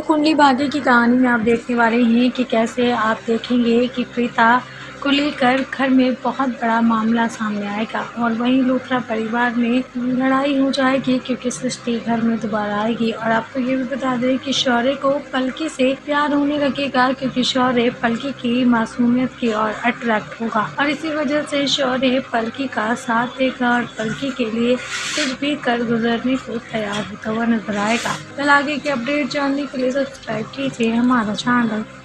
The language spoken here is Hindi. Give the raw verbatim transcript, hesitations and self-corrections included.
कुंडली भाग्य की कहानी में आप देखने वाले हैं कि कैसे आप देखेंगे कि प्रीता को लेकर घर में बहुत बड़ा मामला सामने आएगा और वहीं लूथरा परिवार में लड़ाई हो जाएगी क्योंकि सृष्टि घर में दोबारा आएगी। और आपको ये भी बता दें कि शौर्य को पलकी से प्यार होने लगेगा क्योंकि शौर्य पलकी की मासूमियत की ओर अट्रैक्ट होगा और इसी वजह से शौर्य पलकी का साथ देगा और पलकी के लिए कुछ भी कर गुजरने को तैयार होता हुआ नजर आएगा। कल आगे की अपडेट जानने के लिए सब्सक्राइब कीजिए हमारा चैनल।